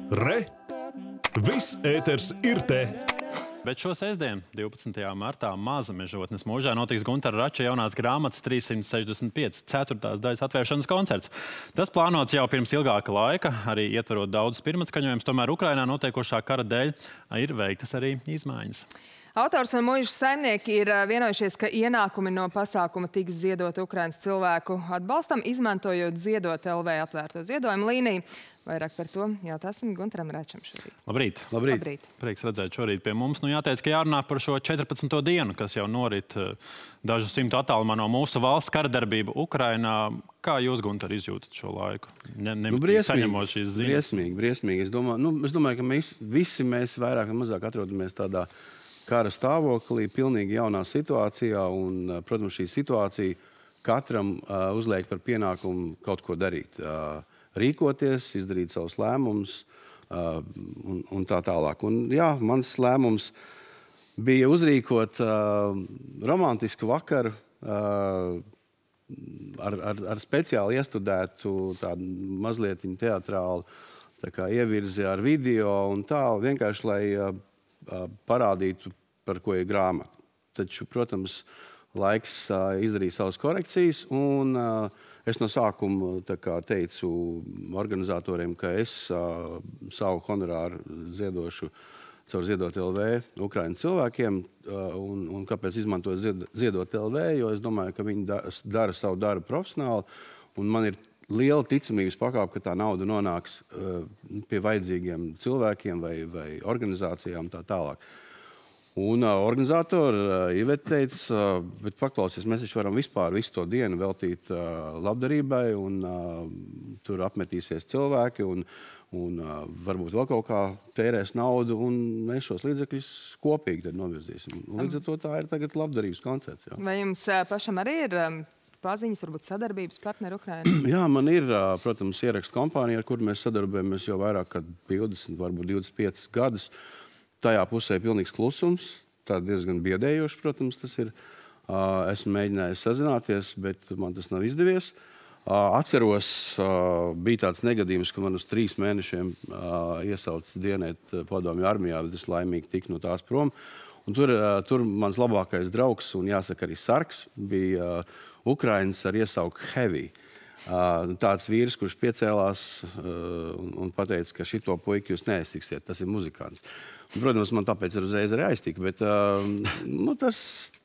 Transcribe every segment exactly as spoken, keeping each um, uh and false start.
Re! Viss ēters ir te! Bet šo sestdienu, divpadsmitajā martā, Mazamežotnes mūžā notiks Guntara Rača jaunās grāmatas trīssimt sešdesmit pieci ceturtās daļas atvēršanas koncerts. Tas plānots jau pirms ilgāka laika, arī ietverot daudzus pirmatskaņojumus, tomēr Ukrainā notiekošā kara dēļ ir veiktas arī izmaiņas. Autors un muižas saimnieki ir vienojušies, ka ienākumi no pasākuma tiks ziedot Ukrainas cilvēku atbalstam, izmantojot Ziedot L V atvērto ziedojumu līniju. Vairāk par to jautāsim Guntaram Račam šorīt. Labrīt. Labrīt. Labrīt. Prieks redzēt šorīt pie mums. Nu, jāteic, ka jārunā par šo četrpadsmito dienu, kas jau norit dažu simtu attālumā no mūsu valsts karadarbība Ukrainā. Kā jūs, Guntar, izjūtat šo laiku? Ne, ne, nu, briesmīgi, saņemot šīs ziņas? Briesmīgi, briesmīgi. Es domāju, nu, es domāju ka mēs visi mēs vairāk vai mazāk atrodamies tādā kara stāvoklī, pilnīgi jaunā situācijā. Un, protams, šī situācija katram uh, uzliek par pienākumu kaut ko darīt. Uh, rīkoties, izdarīt savus lēmumus uh, un, un tā tālāk. Un, jā, mans lēmums bija uzrīkot uh, romantisku vakaru uh, ar, ar, ar speciāli iestudētu tādu mazliet teatrālu tā kā ievirzi ar video un tā, vienkārši, lai uh, uh, parādītu, par ko ir grāmata. Taču, protams, laiks uh, izdarīja savas korekcijas un uh, es no sākuma tā kā teicu organizatoriem, ka es uh, savu honorāru ziedošu caur Ziedot L V Ukrainas cilvēkiem. Uh, un, un kāpēc izmantoju zied, Ziedot L V? Jo es domāju, ka viņi da, dara savu darbu profesionāli. Un man ir liela ticamības pakāpe, ka tā nauda nonāks uh, pie vajadzīgiem cilvēkiem vai, vai organizācijām tā tālāk. Un uh, organizatori uh, Iveta teica, uh, bet paklausies, mēs taču varam vispār visu to dienu veltīt uh, labdarībai, un uh, tur apmetīsies cilvēki, un, un uh, varbūt vēl kaut kā tērēs naudu, un mēs šos līdzekļus kopīgi tad novirzīsim. Un līdz ar to tā ir tagad labdarības koncerts. Jā. Vai jums uh, pašam arī ir um, paziņas, varbūt sadarbības partneri Ukrainā? Jā, man ir, uh, protams, ierakstu kompānija, ar kur mēs sadarbojamies jau vairāk kā divdesmit, varbūt divdesmit piecus gadus. Tajā pusē ir pilnīgs klusums, tā diezgan biedējoši, protams, tas ir. Uh, esmu mēģinājis sazināties, bet man tas nav izdevies. Uh, atceros, uh, bija tāds negadījums, ka man uz trīs mēnešiem uh, iesauc dienēt padomju armijā, bet es laimīgi tiku no tās prom. Un tur, uh, tur mans labākais draugs, un jāsaka arī sargs, bija uh, Ukrainas ar iesauku Heavy. Uh, tāds vīrs, kurš piecēlās uh, un, un pateica, ka šito puiku jūs neaiztiksiet, tas ir muzikants. Un, protams, man tāpēc ir uzreiz arī aiztika, bet uh, nu, tas,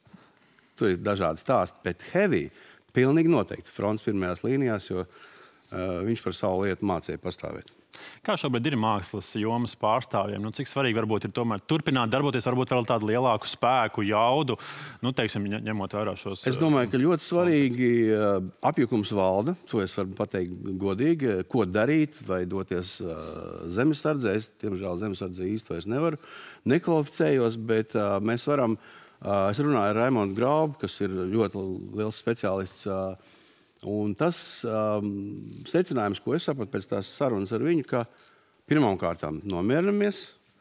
tur ir dažādi stāsti, bet Heavy pilnīgi noteikti fronts pirmajās līnijās, jo uh, viņš par savu lietu mācīja pastāvēt. Kā šobrīd ir mākslas jomas pārstāvjiem? Nu, cik svarīgi varbūt ir tomēr turpināt darboties, varbūt vēl tādu lielāku spēku, jaudu, nu, teiksim, ņemot vērā šos... Es domāju, ka ļoti svarīgi uh, apjukums valda, to es varu pateikt godīgi, ko darīt vai doties uh, zemesardzē. Es, tiemžēl, zemesardzē īsti vairs nevaru, nekvalificējos, bet uh, mēs varam... Uh, es runāju ar Raimondu Graubu, kas ir ļoti liels speciālists. Uh, Un tas um, secinājums, ko es sapratu pēc tās sarunas ar viņu, ka pirmām kārtām nomierinamies,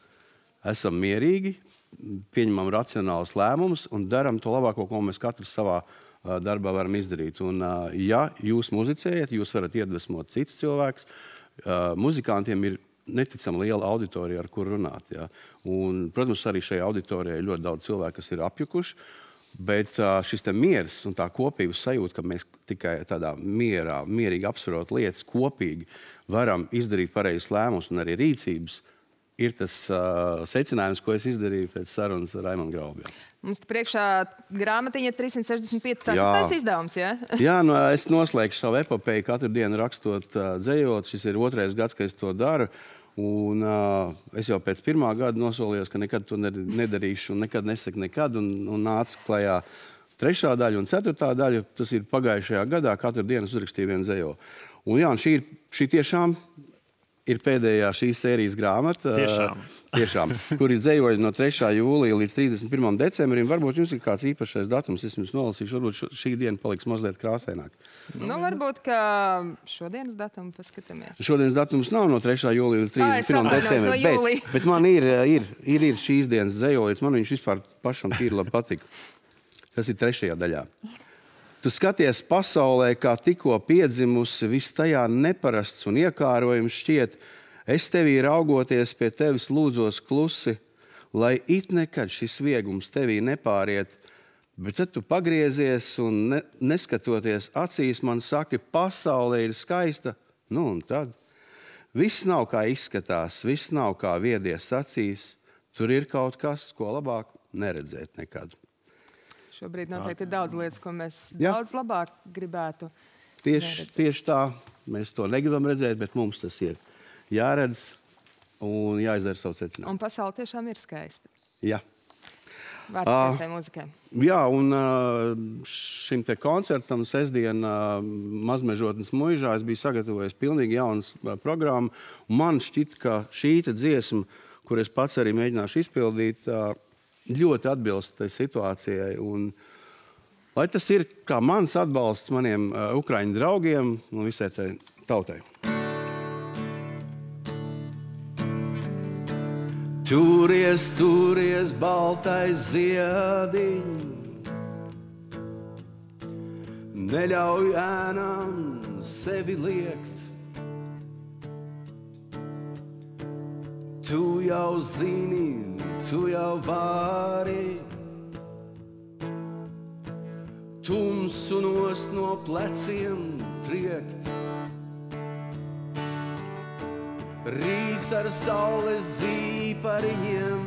esam mierīgi, pieņemam racionālus lēmumus un daram to labāko, ko mēs katrs savā uh, darbā varam izdarīt. Un, uh, ja jūs muzicējat, jūs varat iedvesmot citus cilvēkus. Uh, muzikantiem ir neticama liela auditorija, ar kur runāt. Ja? Un, protams, arī šajā auditorijā ir ļoti daudz cilvēku, kas ir apjukuši. Bet uh, šis te miers un tā kopības sajūta, ka mēs tikai tādā mierā, mierīgi apsverot lietas, kopīgi varam izdarīt pareizes lēmumus un arī rīcības, ir tas uh, secinājums, ko es izdarīju pēc sarunas ar Raimondu Graubu. Mums te priekšā grāmatiņa trīssimt sešdesmit pieci ceturtais izdevums, jā? Jā, nu, es noslēgšu savu epopeju katru dienu rakstot uh, dzējot. Šis ir otrais gads, ka es to daru. Un uh, es jau pēc pirmā gada nosolījos, ka nekad to nedarīšu un nekad nesaku nekad. Un, un nāca klajā trešā daļa un ceturtā daļa. Tas ir pagājušajā gadā, katru dienu uzrakstīju vienu dzējo. Un jā, un šī, ir, šī tiešām ir pēdējā šīs sērijas grāmata. Tiešām. Tiešām. Kur ir dzējoļi no trešā jūlija līdz trīsdesmit pirmajam decembrim. Varbūt jums ir kāds īpašais datums, es jums nolasīšu. Varbūt šī diena paliks mazliet krāsaināk. Nu, varbūt, ka šodienas datumu paskatāmies. Šodienas datums nav no trešā jūlija līdz trīsdesmit pirmajam decembrim, no bet, bet man ir, ir, ir, ir šīs dienas dzējolīts. Man viņš vispār pašam tīri labi patika. Tas ir trešajā daļā. Tu skaties pasaulē, kā tikko piedzimusi, viss tajā neparasts un iekārojums šķiet, Es tevī raugoties pie tevis lūdzos klusi, lai it nekad šis viegums tevī nepāriet, bet tad tu pagriezies un ne, neskatoties acīs man saki, pasaule ir skaista, nu un tad. Viss nav kā izskatās, viss nav kā viedies acīs, tur ir kaut kas, ko labāk neredzēt nekad. Šobrīd noteikti ir daudz lietas, ko mēs Jā. daudz labāk gribētu Tieši, neredzēt. tieši tā, mēs to negribam redzēt, bet mums tas ir jāredz un jāizdara savu secinājumu. Un pasaule tiešām ir skaista. Jā. Vārds Ā. skaistai muzikai. Jā, un ā, šim te koncertam sestdien ā, Mazmežotnes muižā es biju sagatavojis pilnīgi jaunas ā, programmu. Un man šķiet, ka šī te dziesma, kur es pats arī mēģināšu izpildīt, ā, ļoti atbilst tai situācijai. Un, lai tas ir kā mans atbalsts maniem ā, ukraiņu draugiem un visai tai tautai. Turies, turies, baltais ziediņ, neļauj ēnām sevi liekt. Tu jau zini, tu jau vari, tumsu nost no pleciem triekt. Rīts ar saules dzīpariņiem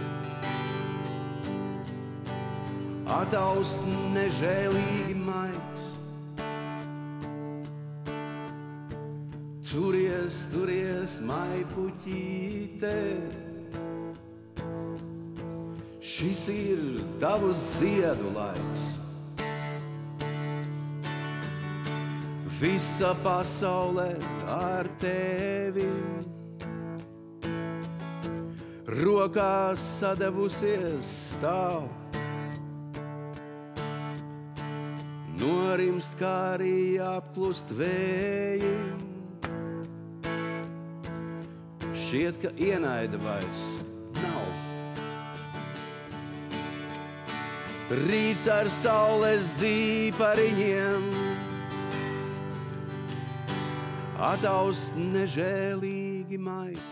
ataust nežēlīgi maigs. Turies, turies, maipuķīte, šis ir tavu ziedu laiks. Visa pasaulē ar tevi rokās sadavusies stāv. Norimst, kā arī apklust vēji. Šķiet, ka ienaida vairs nav. Rīts ar saules dzīpariņiem ataust nežēlīgi maigs.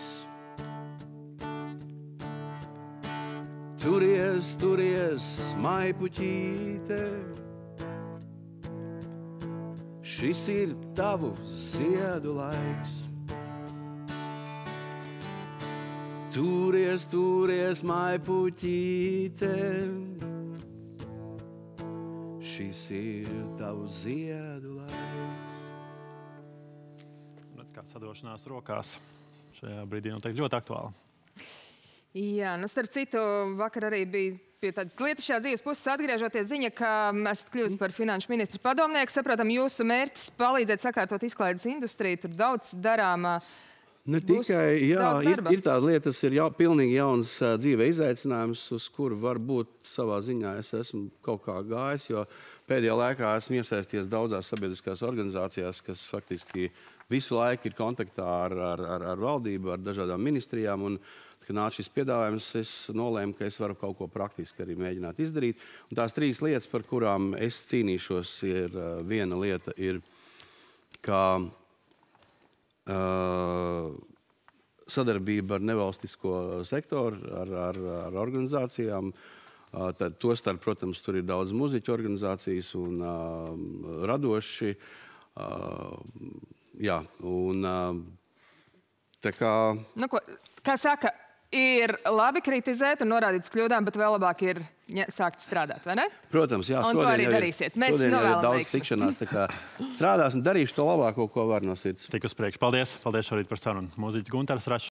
Turies, turies, maipuķīte, šis ir tavu ziedu laiks. Turies, turies, maipuķīte, šis ir tavu ziedu laiks. Kā sadošanās rokās šajā brīdī noteikti ļoti aktuāli. Jā, nu starp citu, vakar arī bija pie tādas lietas šā dzīves puses atgriežoties ziņa, ka esat kļuvusi par finanšu ministru padomnieku. Saprotam, jūsu mērķis palīdzēt sakārtot izklaides industriju, tur daudz darāmā. Ne tikai, jā, ir, ir tāda lieta, tas ir jau, pilnīgi jauns uh, dzīve izaicinājums, uz kuru varbūt savā ziņā es esmu kaut kā gājis, jo pēdējā laikā esmu iesaisties daudzās sabiedriskās organizācijās, kas faktiski visu laiku ir kontaktā ar, ar, ar, ar valdību, ar dažādām ministrijām. Un, kad nāca šis piedāvājums, es nolēmu, ka es varu kaut ko praktiski arī mēģināt izdarīt. Un tās trīs lietas, par kurām es cīnīšos, ir uh, viena lieta, ir, ka uh, sadarbība ar nevalstisko sektoru, ar, ar, ar organizācijām. Uh, tad, tostarp, protams, tur ir daudz muziķu organizācijas un uh, radoši. Uh, jā, un uh, tā kā... Nu, ko, kā saka, ir labi kritizēt un norādīt uz kļūdām, bet vēl labāk ir ja, sākt strādāt, vai ne? Protams, jā. Un to arī darīsiet. Mēs novēlam daudz veiksmi. tikšanās, tā kā strādās un darīšu to labāko, ko var no sirds. Tik uz priekšu. Paldies. Paldies šorīt par sarunu. Mūziķis Guntars Račs.